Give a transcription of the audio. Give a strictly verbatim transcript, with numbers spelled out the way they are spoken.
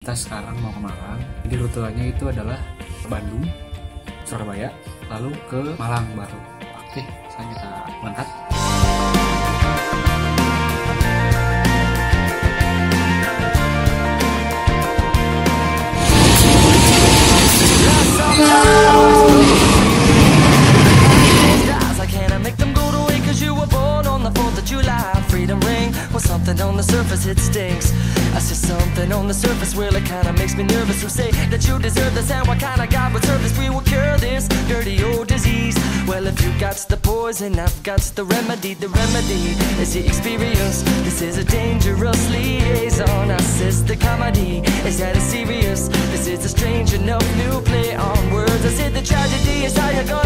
Kita sekarang mau ke Malang. Jadi rutenya itu adalah Bandung, Surabaya, lalu ke Malang baru. Oke, sekarang kita berangkat. Something on the surface, it stinks. I see something on the surface, well, it kinda makes me nervous. Who say that you deserve this, and what kind of God would serve this? We will cure this dirty old disease. Well, if you got the poison, I've got the remedy. The remedy is the experience. This is a dangerous liaison. I says the comedy, is that it's serious? This is a strange enough new play on words. I said the tragedy is how you're gonna